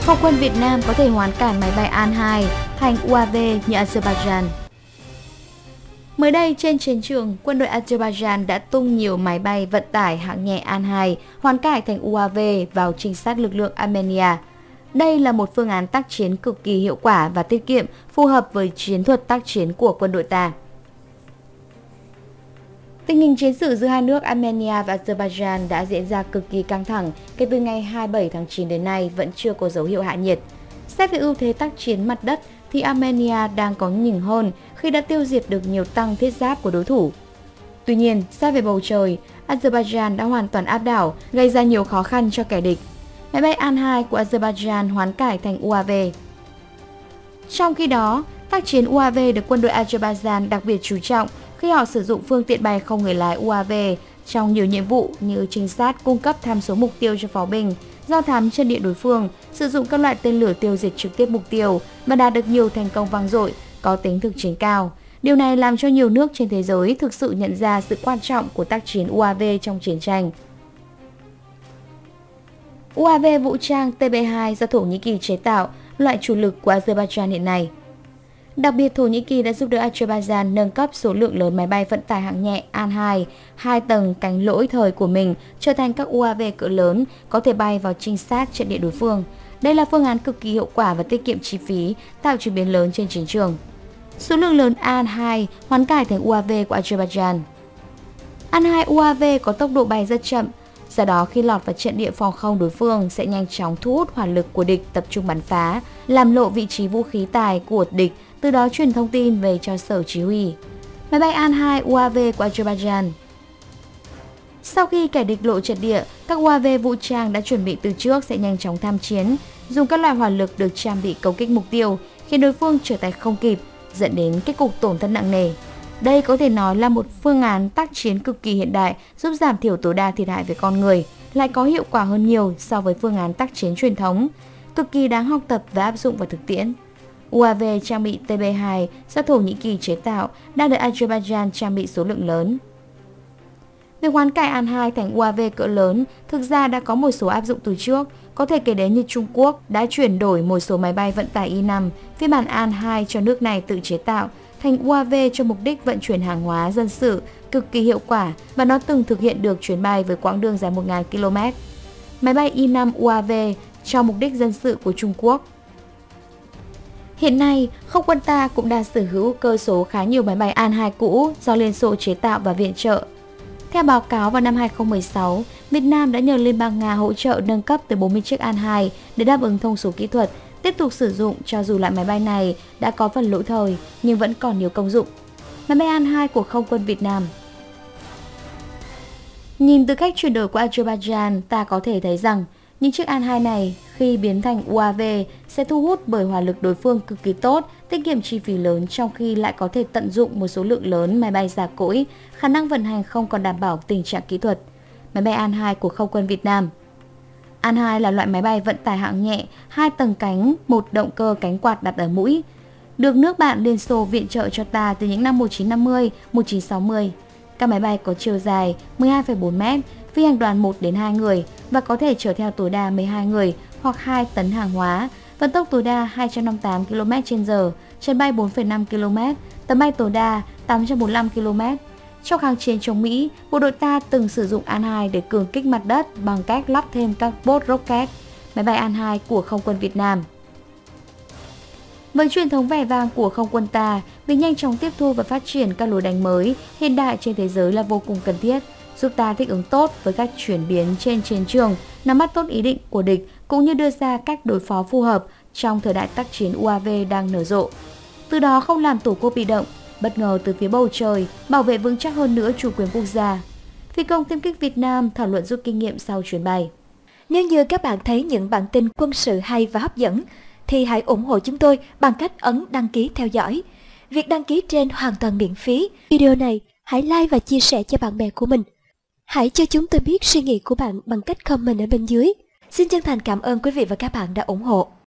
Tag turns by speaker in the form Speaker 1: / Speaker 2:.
Speaker 1: Không quân Việt Nam có thể hoán cải máy bay An-2 thành UAV như Azerbaijan. Mới đây trên chiến trường, quân đội Azerbaijan đã tung nhiều máy bay vận tải hạng nhẹ An-2 hoán cải thành UAV vào trinh sát lực lượng Armenia. Đây là một phương án tác chiến cực kỳ hiệu quả và tiết kiệm, phù hợp với chiến thuật tác chiến của quân đội ta. Tình hình chiến sự giữa hai nước Armenia và Azerbaijan đã diễn ra cực kỳ căng thẳng kể từ ngày 27 tháng 9 đến nay vẫn chưa có dấu hiệu hạ nhiệt. Xét về ưu thế tác chiến mặt đất thì Armenia đang có nhỉnh hơn khi đã tiêu diệt được nhiều tăng thiết giáp của đối thủ. Tuy nhiên, xét về bầu trời, Azerbaijan đã hoàn toàn áp đảo, gây ra nhiều khó khăn cho kẻ địch. Máy bay An-2 của Azerbaijan hoán cải thành UAV. Trong khi đó, tác chiến UAV được quân đội Azerbaijan đặc biệt chú trọng khi họ sử dụng phương tiện bay không người lái UAV trong nhiều nhiệm vụ như trinh sát, cung cấp tham số mục tiêu cho pháo binh, do thám chân địa đối phương, sử dụng các loại tên lửa tiêu diệt trực tiếp mục tiêu và đạt được nhiều thành công vang dội, có tính thực chiến cao. Điều này làm cho nhiều nước trên thế giới thực sự nhận ra sự quan trọng của tác chiến UAV trong chiến tranh. UAV vũ trang TB2 do Thổ Nhĩ Kỳ chế tạo, loại chủ lực của Azerbaijan hiện nay. Đặc biệt, Thổ Nhĩ Kỳ đã giúp đỡ Azerbaijan nâng cấp số lượng lớn máy bay vận tải hạng nhẹ An-2, 2 tầng cánh lỗi thời của mình trở thành các UAV cỡ lớn có thể bay vào trinh sát trận địa đối phương. Đây là phương án cực kỳ hiệu quả và tiết kiệm chi phí, tạo chuyển biến lớn trên chiến trường. Số lượng lớn An-2 hoán cải thành UAV của Azerbaijan. An-2 UAV có tốc độ bay rất chậm, do đó khi lọt vào trận địa phòng không đối phương sẽ nhanh chóng thu hút hỏa lực của địch tập trung bắn phá, làm lộ vị trí vũ khí tài của địch, từ đó truyền thông tin về cho sở chỉ huy. Máy bay An-2 UAV của Azerbaijan. Sau khi kẻ địch lộ trận địa, các UAV vũ trang đã chuẩn bị từ trước sẽ nhanh chóng tham chiến, dùng các loại hỏa lực được trang bị công kích mục tiêu, khiến đối phương trở tay không kịp, dẫn đến kết cục tổn thất nặng nề. Đây có thể nói là một phương án tác chiến cực kỳ hiện đại, giúp giảm thiểu tối đa thiệt hại về con người, lại có hiệu quả hơn nhiều so với phương án tác chiến truyền thống, cực kỳ đáng học tập và áp dụng vào thực tiễn. UAV trang bị TB2 do Thổ Nhĩ Kỳ chế tạo đang được Azerbaijan trang bị số lượng lớn. Việc hoán cải An-2 thành UAV cỡ lớn thực ra đã có một số áp dụng từ trước, có thể kể đến như Trung Quốc đã chuyển đổi một số máy bay vận tải Y-5 phiên bản An-2 cho nước này tự chế tạo thành UAV cho mục đích vận chuyển hàng hóa dân sự cực kỳ hiệu quả và nó từng thực hiện được chuyến bay với quãng đường dài 1.000 km. Máy bay Y-5 UAV cho mục đích dân sự của Trung Quốc. Hiện nay, không quân ta cũng đang sở hữu cơ số khá nhiều máy bay An-2 cũ do Liên Xô chế tạo và viện trợ. Theo báo cáo vào năm 2016, Việt Nam đã nhờ Liên bang Nga hỗ trợ nâng cấp tới 40 chiếc An-2 để đáp ứng thông số kỹ thuật, tiếp tục sử dụng cho dù loại máy bay này đã có phần lỗi thời nhưng vẫn còn nhiều công dụng. Máy bay An-2 của Không quân Việt Nam. Nhìn từ cách chuyển đổi của Azerbaijan, ta có thể thấy rằng những chiếc An-2 này khi biến thành UAV sẽ thu hút bởi hỏa lực đối phương cực kỳ tốt, tiết kiệm chi phí lớn trong khi lại có thể tận dụng một số lượng lớn máy bay già cỗi, khả năng vận hành không còn đảm bảo tình trạng kỹ thuật. Máy bay An-2 của Không quân Việt Nam. An-2 là loại máy bay vận tải hạng nhẹ, 2 tầng cánh, một động cơ cánh quạt đặt ở mũi, được nước bạn Liên Xô viện trợ cho ta từ những năm 1950, 1960. Các máy bay có chiều dài 12,4 m, phi hành đoàn 1 đến 2 người và có thể chở theo tối đa 12 người hoặc 2 tấn hàng hóa, vận tốc tối đa 258 km/h, chân bay 4,5 km, tầm bay tối đa 845 km. Trong kháng chiến chống Mỹ, bộ đội ta từng sử dụng An-2 để cường kích mặt đất bằng cách lắp thêm các bốt rocket. Máy bay An-2 của Không quân Việt Nam. Với truyền thống vẻ vang của Không quân ta, việc nhanh chóng tiếp thu và phát triển các lối đánh mới hiện đại trên thế giới là vô cùng cần thiết, giúp ta thích ứng tốt với các chuyển biến trên chiến trường, nắm bắt tốt ý định của địch cũng như đưa ra cách đối phó phù hợp trong thời đại tác chiến UAV đang nở rộ. Từ đó không làm tổ quốc bị động, bất ngờ từ phía bầu trời, bảo vệ vững chắc hơn nữa chủ quyền quốc gia. Phi công tiêm kích Việt Nam thảo luận rút kinh nghiệm sau chuyến bay.
Speaker 2: Nếu như các bạn thấy những bản tin quân sự hay và hấp dẫn, thì hãy ủng hộ chúng tôi bằng cách ấn đăng ký theo dõi. Việc đăng ký trên hoàn toàn miễn phí. Video này hãy like và chia sẻ cho bạn bè của mình. Hãy cho chúng tôi biết suy nghĩ của bạn bằng cách comment ở bên dưới. Xin chân thành cảm ơn quý vị và các bạn đã ủng hộ.